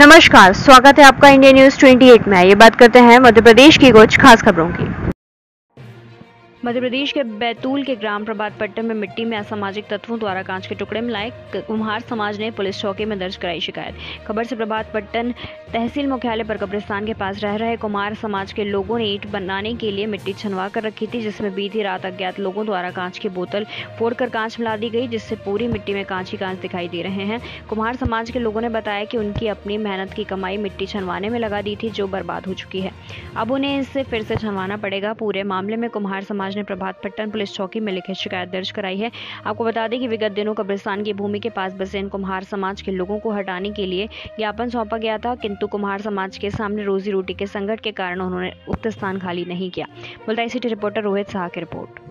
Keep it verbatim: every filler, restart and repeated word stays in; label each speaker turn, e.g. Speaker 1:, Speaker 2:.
Speaker 1: नमस्कार, स्वागत है आपका इंडिया न्यूज अट्ठाईस में। ये बात करते हैं मध्य प्रदेश की कुछ खास खबरों की। मध्य प्रदेश के बैतूल के ग्राम प्रभात पट्टन में मिट्टी में असामाजिक तत्वों द्वारा कांच के टुकड़े मिलाए कुम्हार समाज ने पुलिस चौकी में दर्ज कराई शिकायत। खबर से प्रभात पट्टन तहसील मुख्यालय पर कब्रिस्तान के पास रह रहे कुम्हार समाज के लोगों ने ईंट बनाने के लिए मिट्टी छनवा कर रखी थी, जिसमें बीती रात अज्ञात लोगों द्वारा कांच की बोतल फोड़कर कांच मिला दी गई, जिससे पूरी मिट्टी में कांच ही कांच दिखाई दे रहे हैं। कुम्हार समाज के लोगों ने बताया कि उनकी अपनी मेहनत की कमाई मिट्टी छनवाने में लगा दी थी, जो बर्बाद हो चुकी है। अब उन्हें इससे फिर से छनवाना पड़ेगा। पूरे मामले में कुम्हार समाज ने प्रभात पट्टन पुलिस चौकी में लिखित शिकायत दर्ज कराई है। आपको बता दें कि विगत दिनों कब्रिस्तान की भूमि के पास बसे इन कुम्हार समाज के लोगों को हटाने के लिए ज्ञापन सौंपा गया था, किंतु कुम्हार समाज के सामने रोजी रोटी के संकट के कारण उन्होंने उक्त स्थान खाली नहीं किया। मुल्ताई सिटी रिपोर्टर रोहित साहा की रिपोर्ट।